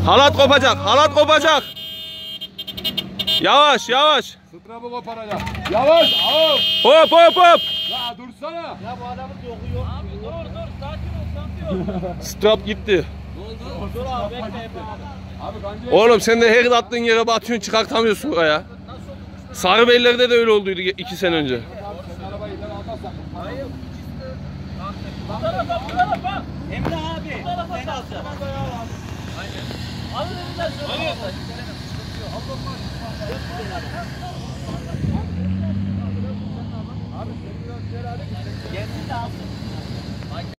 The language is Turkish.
Halat kopacak, halat kopacak. Yavaş, yavaş. Strapı koparacak. Yavaş, ağır. Hop hop hop. Ya dursana. Ya bu adamın yoku yok. Abi dur, sakin ol. Strap gitti. Dur abi, bekle. Abi bence... Oğlum sen de her attığın yere batıyorsun, çıkartamıyorsun oraya. Sarıbeyler'de de öyle olduydu 2 sene önce. Arabayı ileri almazsan. Hayır. Bu tarafa. Emre abi. Bu tarafa sen alsın. Aynen. Alın elinden şöyle. Abi sen biraz gel hadi. Gelsin de alsın.